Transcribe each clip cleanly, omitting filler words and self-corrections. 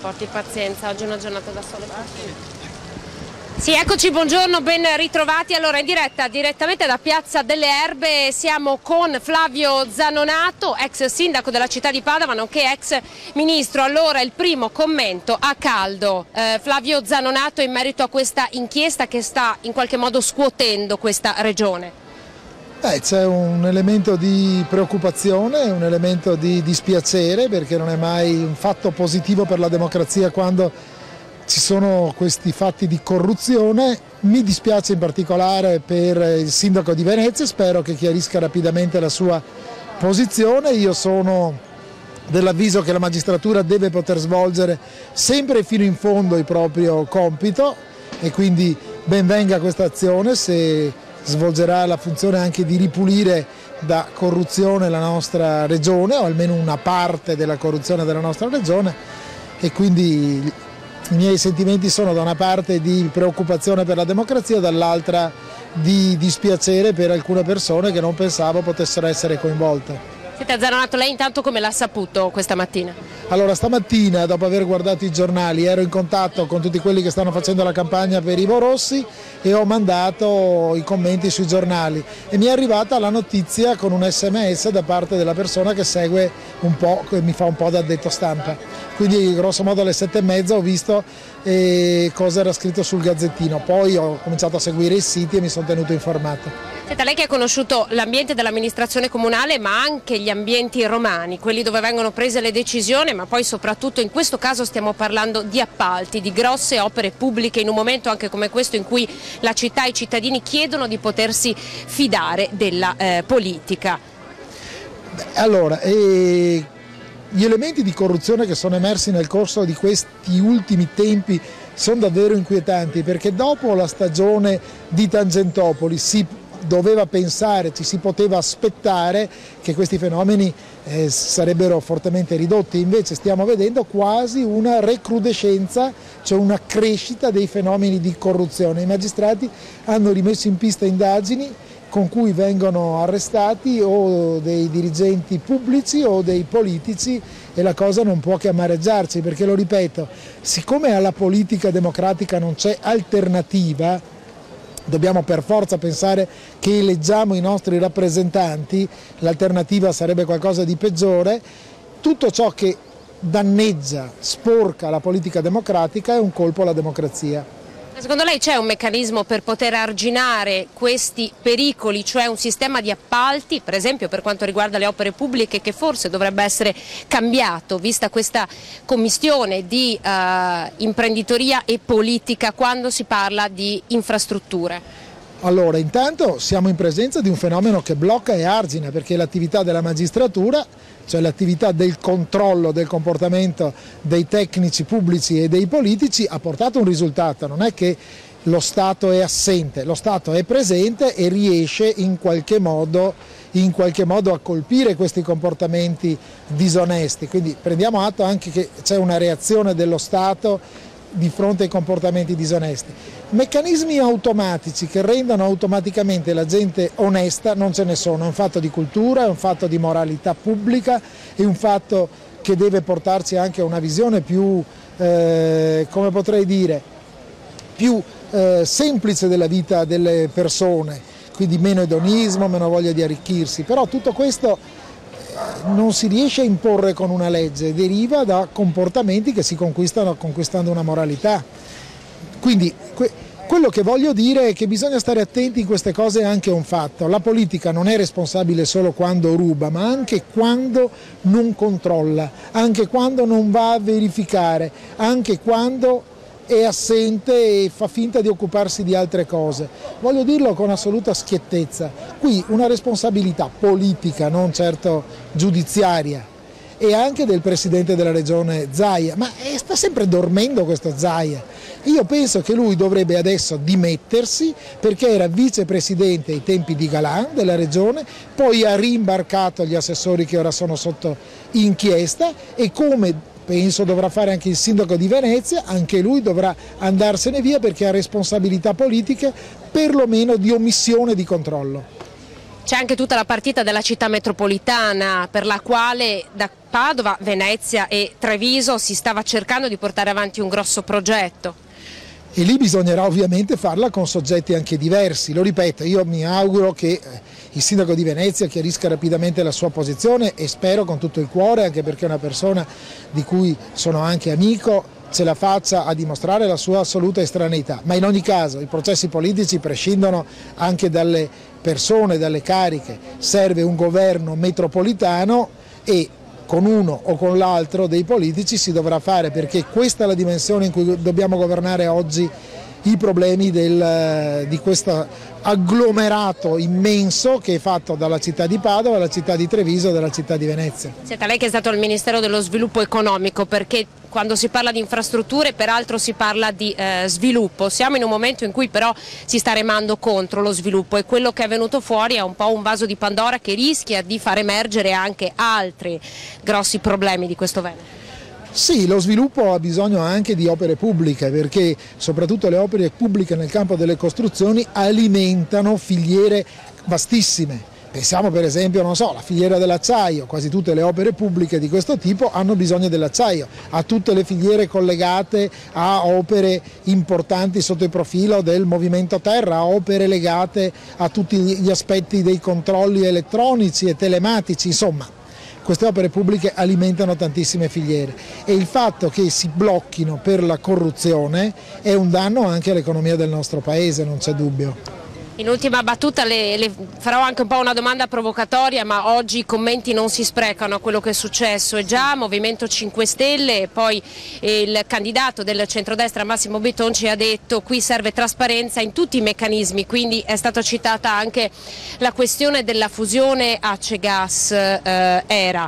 porti pazienza, oggi è una giornata da sole. Sì, eccoci, buongiorno, ben ritrovati. Allora, in diretta, direttamente da Piazza delle Erbe, siamo con Flavio Zanonato, ex sindaco della città di Padova, nonché ex ministro. Allora, il primo commento a caldo, Flavio Zanonato, in merito a questa inchiesta che sta in qualche modo scuotendo questa regione. C'è un elemento di preoccupazione, un elemento di dispiacere, perché non è mai un fatto positivo per la democrazia quando ci sono questi fatti di corruzione. Mi dispiace in particolare per il sindaco di Venezia, spero che chiarisca rapidamente la sua posizione. Io sono dell'avviso che la magistratura deve poter svolgere sempre fino in fondo il proprio compito e quindi ben venga questa azione se svolgerà la funzione anche di ripulire da corruzione la nostra regione, o almeno una parte della corruzione della nostra regione, e quindi i miei sentimenti sono da una parte di preoccupazione per la democrazia, dall'altra di dispiacere per alcune persone che non pensavo potessero essere coinvolte. Senta Zanonato, lei intanto come l'ha saputo questa mattina? Allora, stamattina, dopo aver guardato i giornali, ero in contatto con tutti quelli che stanno facendo la campagna per Ivo Rossi e ho mandato i commenti sui giornali e mi è arrivata la notizia con un SMS da parte della persona che segue un po', che mi fa un po' da addetto stampa. Quindi grosso modo alle 7:30 ho visto cosa era scritto sul Gazzettino, poi ho cominciato a seguire i siti e mi sono tenuto informato. Senta, lei che ha conosciuto l'ambiente dell'amministrazione comunale ma anche gli ambienti romani, quelli dove vengono prese le decisioni, ma poi soprattutto in questo caso stiamo parlando di appalti, di grosse opere pubbliche in un momento anche come questo in cui la città e i cittadini chiedono di potersi fidare della politica. Allora, gli elementi di corruzione che sono emersi nel corso di questi ultimi tempi sono davvero inquietanti, perché dopo la stagione di Tangentopoli si doveva pensare, ci si poteva aspettare che questi fenomeni sarebbero fortemente ridotti, invece stiamo vedendo quasi una recrudescenza, cioè una crescita dei fenomeni di corruzione. I magistrati hanno rimesso in pista indagini con cui vengono arrestati o dei dirigenti pubblici o dei politici, e la cosa non può che amareggiarci, perché, lo ripeto, siccome alla politica democratica non c'è alternativa, dobbiamo per forza pensare che eleggiamo i nostri rappresentanti, l'alternativa sarebbe qualcosa di peggiore. Tutto ciò che danneggia, sporca la politica democratica è un colpo alla democrazia. Secondo lei c'è un meccanismo per poter arginare questi pericoli, cioè un sistema di appalti, per esempio per quanto riguarda le opere pubbliche, che forse dovrebbe essere cambiato, vista questa commistione di imprenditoria e politica quando si parla di infrastrutture? Allora, intanto siamo in presenza di un fenomeno che blocca e argina, perché l'attività della magistratura, cioè l'attività del controllo del comportamento dei tecnici pubblici e dei politici, ha portato un risultato. Non è che lo Stato è assente, lo Stato è presente e riesce in qualche modo a colpire questi comportamenti disonesti. Quindi prendiamo atto anche che c'è una reazione dello Stato di fronte ai comportamenti disonesti. Meccanismi automatici che rendano automaticamente la gente onesta non ce ne sono, è un fatto di cultura, è un fatto di moralità pubblica, è un fatto che deve portarci anche a una visione più, come potrei dire, più semplice della vita delle persone, quindi meno edonismo, meno voglia di arricchirsi, però tutto questo non si riesce a imporre con una legge, deriva da comportamenti che si conquistano conquistando una moralità. Quindi quello che voglio dire è che bisogna stare attenti in queste cose, è anche un fatto. La politica non è responsabile solo quando ruba, ma anche quando non controlla, anche quando non va a verificare, anche quando è assente e fa finta di occuparsi di altre cose. Voglio dirlo con assoluta schiettezza, qui una responsabilità politica, non certo giudiziaria, e anche del Presidente della Regione Zaia, ma sta sempre dormendo questo Zaia. Io penso che lui dovrebbe adesso dimettersi, perché era vicepresidente ai tempi di Galan della Regione, poi ha rimbarcato gli assessori che ora sono sotto inchiesta, e come penso dovrà fare anche il sindaco di Venezia, anche lui dovrà andarsene via perché ha responsabilità politiche, perlomeno di omissione di controllo. C'è anche tutta la partita della città metropolitana per la quale da Padova, Venezia e Treviso si stava cercando di portare avanti un grosso progetto. E lì bisognerà ovviamente farla con soggetti anche diversi. Lo ripeto, io mi auguro che il sindaco di Venezia chiarisca rapidamente la sua posizione e spero con tutto il cuore, anche perché è una persona di cui sono anche amico, ce la faccia a dimostrare la sua assoluta estraneità. Ma in ogni caso i processi politici prescindono anche dalle persone, dalle cariche. Serve un governo metropolitano e con uno o con l'altro dei politici si dovrà fare, perché questa è la dimensione in cui dobbiamo governare oggi i problemi di questo agglomerato immenso che è fatto dalla città di Padova, dalla città di Treviso e dalla città di Venezia. Senta, lei che è stato al Ministero dello Sviluppo Economico, perché quando si parla di infrastrutture peraltro si parla di sviluppo, siamo in un momento in cui però si sta remando contro lo sviluppo e quello che è venuto fuori è un po' un vaso di Pandora che rischia di far emergere anche altri grossi problemi di questo Veneto. Sì, lo sviluppo ha bisogno anche di opere pubbliche, perché soprattutto le opere pubbliche nel campo delle costruzioni alimentano filiere vastissime. Pensiamo per esempio, non so, alla filiera dell'acciaio, quasi tutte le opere pubbliche di questo tipo hanno bisogno dell'acciaio, a tutte le filiere collegate a opere importanti sotto il profilo del movimento terra, a opere legate a tutti gli aspetti dei controlli elettronici e telematici, insomma. Queste opere pubbliche alimentano tantissime filiere e il fatto che si blocchino per la corruzione è un danno anche all'economia del nostro paese, non c'è dubbio. In ultima battuta le farò anche un po' una domanda provocatoria, ma oggi i commenti non si sprecano a quello che è successo. E già Movimento 5 Stelle e poi il candidato del centrodestra Massimo Bitonci ha detto qui serve trasparenza in tutti i meccanismi, quindi è stata citata anche la questione della fusione Ace-Gas ERA.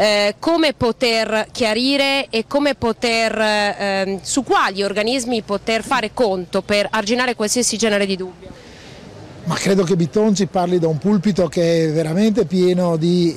Come poter chiarire e come poter, su quali organismi poter fare conto per arginare qualsiasi genere di dubbio? Ma credo che Bitonci parli da un pulpito che è veramente pieno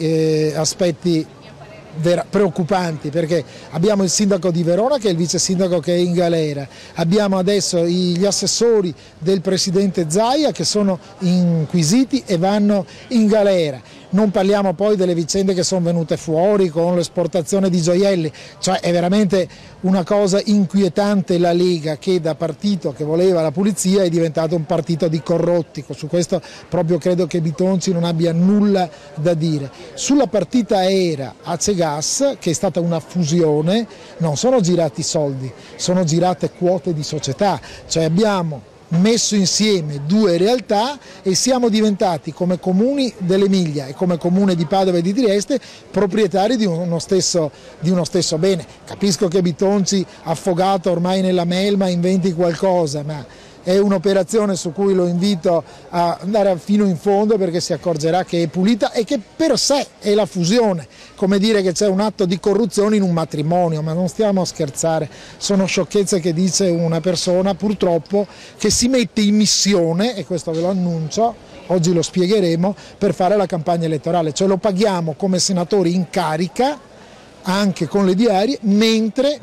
di aspetti preoccupanti, perché abbiamo il sindaco di Verona che è il vice sindaco che è in galera, abbiamo adesso gli assessori del presidente Zaia che sono inquisiti e vanno in galera. Non parliamo poi delle vicende che sono venute fuori con l'esportazione di gioielli, cioè è veramente una cosa inquietante la Lega che da partito che voleva la pulizia è diventato un partito di corrotti. Su questo proprio credo che Bitonci non abbia nulla da dire. Sulla partita aerea Ace-Gas, che è stata una fusione, non sono girati soldi, sono girate quote di società, cioè abbiamo messo insieme due realtà e siamo diventati come comuni dell'Emilia e come comune di Padova e di Trieste proprietari di uno stesso bene. Capisco che Bitonci, affogato ormai nella melma, inventi qualcosa, ma è un'operazione su cui lo invito a andare fino in fondo perché si accorgerà che è pulita e che per sé è la fusione, come dire che c'è un atto di corruzione in un matrimonio, ma non stiamo a scherzare, sono sciocchezze che dice una persona purtroppo che si mette in missione, e questo ve lo annuncio, oggi lo spiegheremo, per fare la campagna elettorale, cioè lo paghiamo come senatori in carica anche con le diarie mentre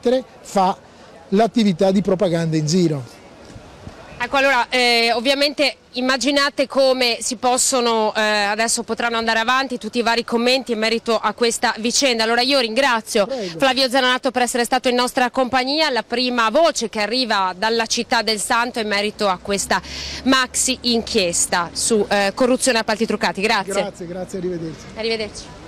fa l'attività di propaganda in giro. Ecco, allora ovviamente immaginate come si possono, adesso potranno andare avanti tutti i vari commenti in merito a questa vicenda. Allora io ringrazio Flavio Zanonato per essere stato in nostra compagnia, la prima voce che arriva dalla città del Santo in merito a questa maxi inchiesta su corruzione e appalti truccati. Grazie. Grazie, arrivederci. Arrivederci.